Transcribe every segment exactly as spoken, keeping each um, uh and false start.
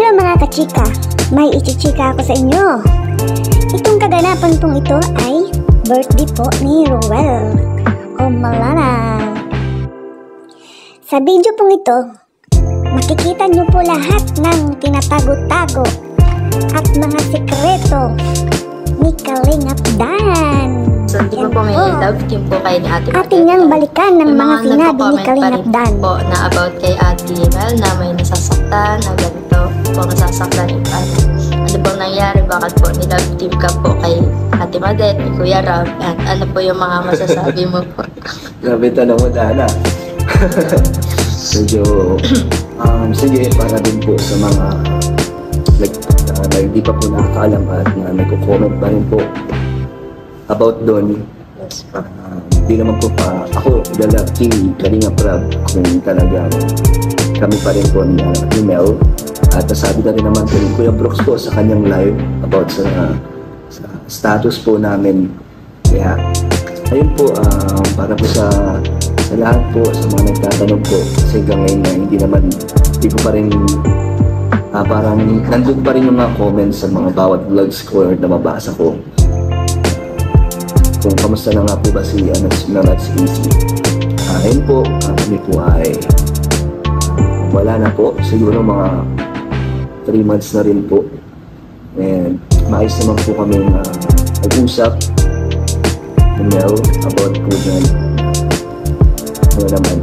Hello mga kachika, may ichichika ako sa inyo. Itong kaganapan pong ito ay birthday po ni Ruel o Malana. Sa video pong ito, makikita nyo po lahat ng tinatago-tago at mga sikreto ni Kalingap Dan. So, di ba po may love team po kayo ni Ate Ating ngang balikan ng mga sinabi ni Kalingap Dan po na about kay Ate Mel na may nasasaktan na ganito po nasasaktan yung ano. Ano pong nangyari? Bakit po ni love team ka po kay Ate Madet, ni Kuya Rob? At ano po yung mga masasabi mo po? Grabe tanong mo, Dana. Medyo, um, sige, para din po sa mga like, uh, na hindi pa po nakakaalam at na nagko-comment pa rin po about doon. Yes. Uh, hindi naman po pa ako lalaki Kalingap Rob kung talagang kami pa rin po ni, uh, ni Mel. At nasabi na rin naman po ni Kuya Brooks po sa kanyang live about sa, sa status po namin. Kaya, ayun po, uh, para po sa sa lahat po, sa mga nagtatanong po, kasi hanggang ngayon na hindi naman, hindi po pa rin, uh, parang nandun pa rin yung mga comments sa mga bawat vlogs ko na mabasa ko. Kung kamusta na nga po ba si ano, si Nanats Easy. Uh, ayun po, uh, kami po ay uh, wala na po, siguro mga three months na rin po. And maayos naman po kami na uh, nag-usap ni Mel about po dyan. Ano naman.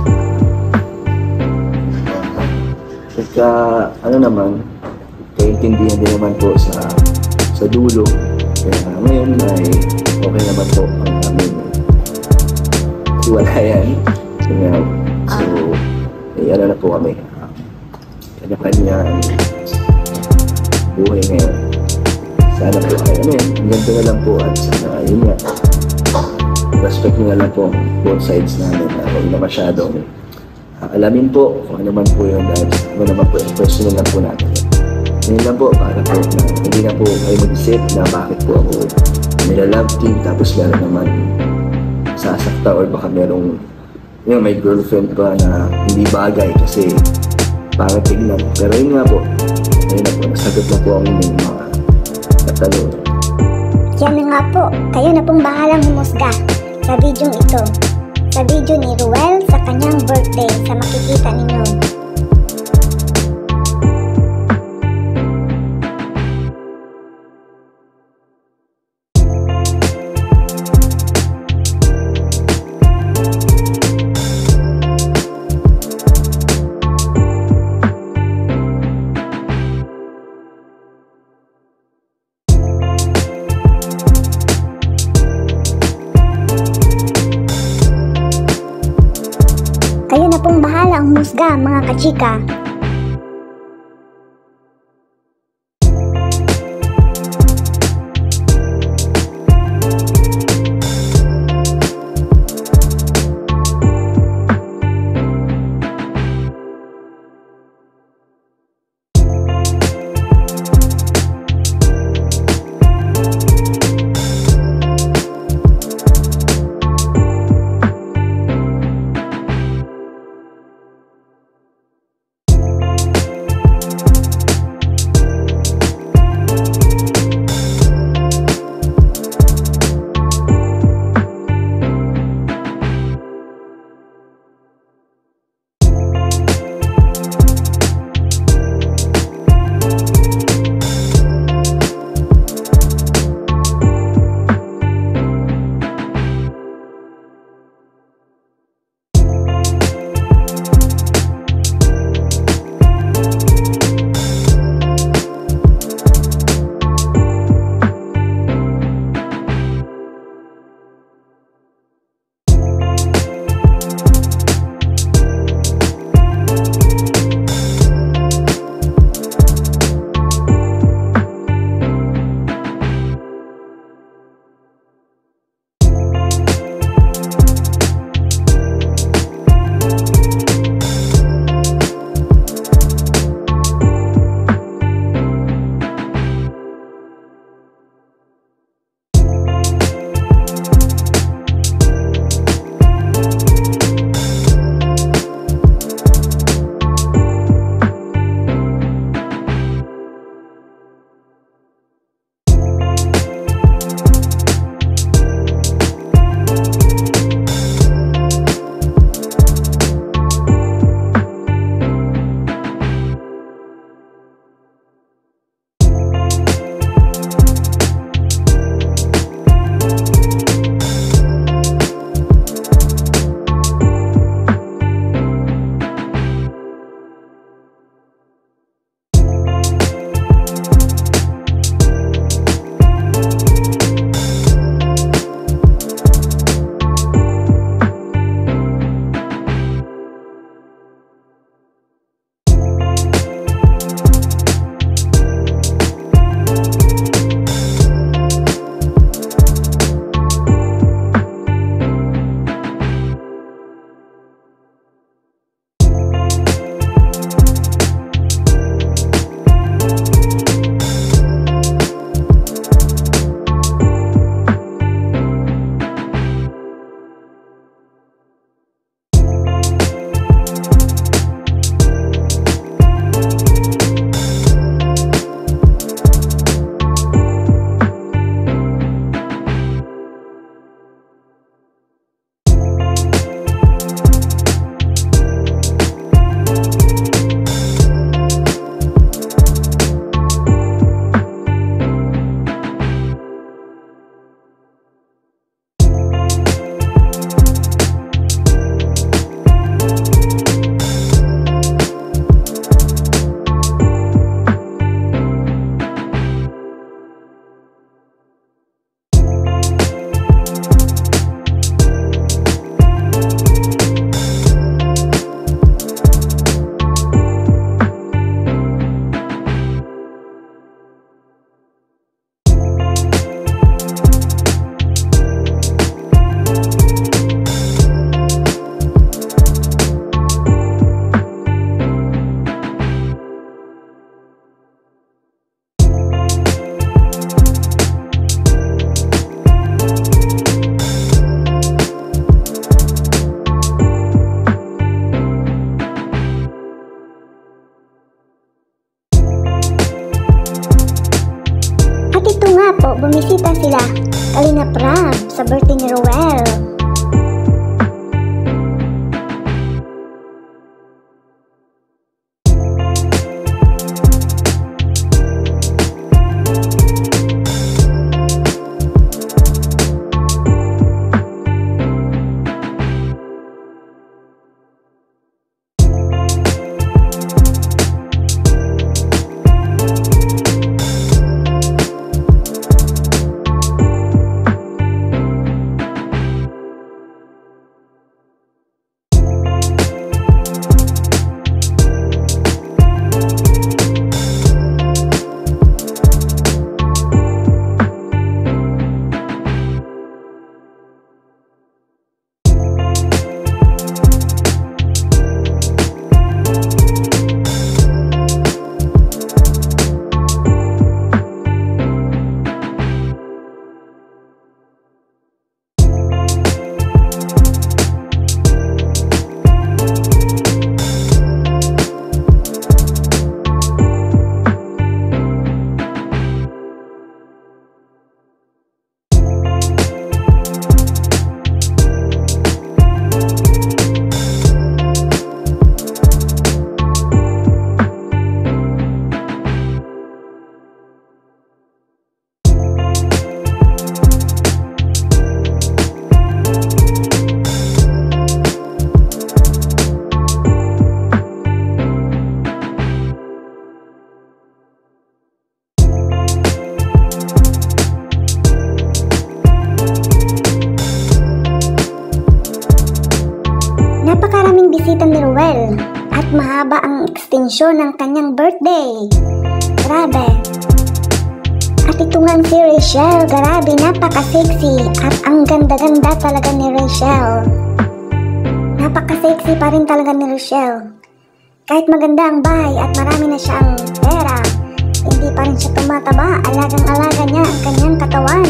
Pagka, ano naman, kaintindihan din naman po sa sa dulo. Kaya ngayon ay okay naman po ang aming hiwalayan. Kaya, so, ay ano na po kami. Kanya-kanya buhay ngayon. Sana po ay ano yun, ganito na lang po at sana yun nga. Respect nyo na lang po both sides namin na huwag na masyadong uh, alamin po kung ano man po yung dahil ano naman po yung personal lang po natin. Ngayon lang po para po na hindi na po kayo mag-isip na bakit po ako nila-love team tapos meron naman sasakta or baka merong yung may girlfriend pa na hindi bagay kasi pangit tignan. Pero yun nga po, ayun na po, nasagot na po ang inyong mga katanungan. Yan na nga po, kayo na pong bahalang humusga sa video ito. Sa video ni Ruel sa kanyang birthday sa makikita ninyo. Kayo na pong bahalang humusga mga kachika. nga po, bumisita sila Kalingap Rab sa birthday ni Roel. Napakaraming bisita ni Roel at mahaba ang ekstensyon ng kanyang birthday. Grabe. At ito nga si Rachel, grabe, napaka-sexy at ang ganda-ganda talaga ni Rachel. Napaka-sexy pa rin talaga ni Rachel. Kahit maganda ang bahay at marami na siyang pera, hindi pa rin siya tumataba, alagang-alaga niya ang kanyang katawan.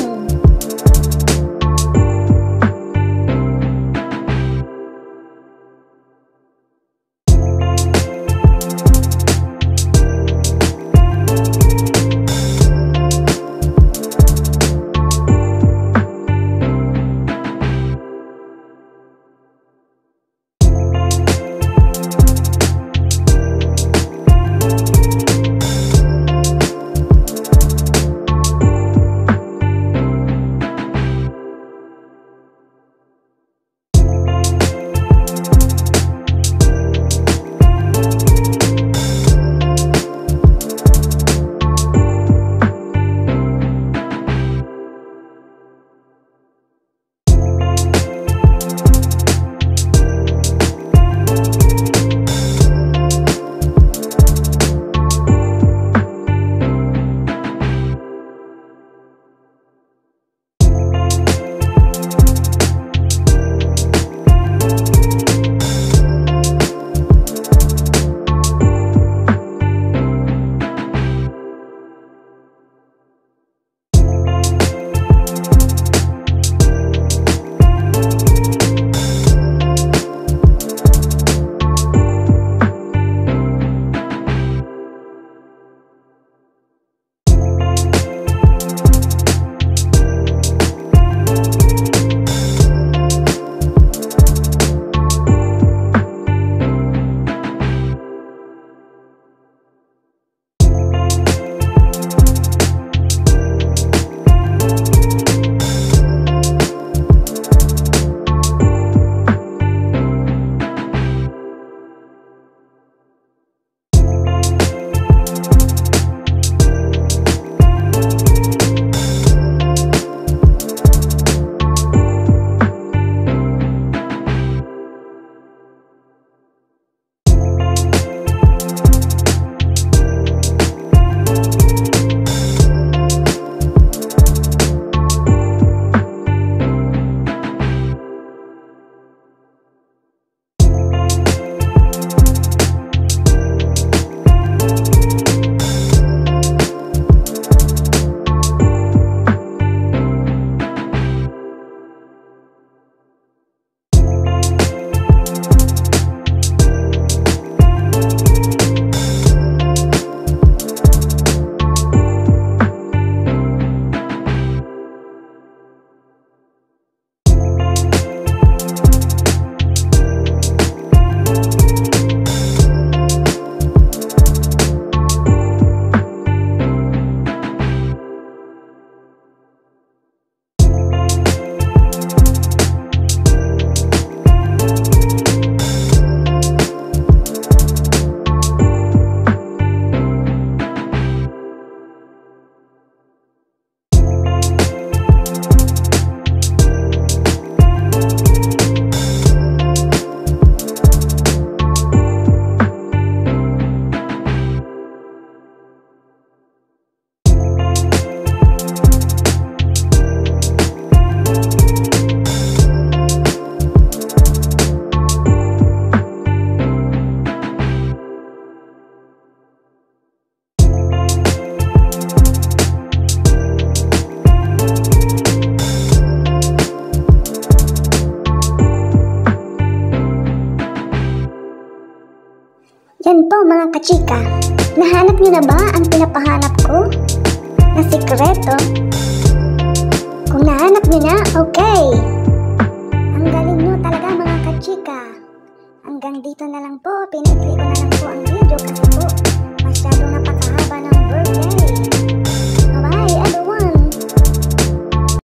kachika, nahanap niyo na ba ang pinapahanap ko na sikreto? Kung nahanap niyo na, okay. Ang galing niyo talaga mga kachika. Hanggang dito na lang po, pinipili ko na lang po ang video kasi po masyado na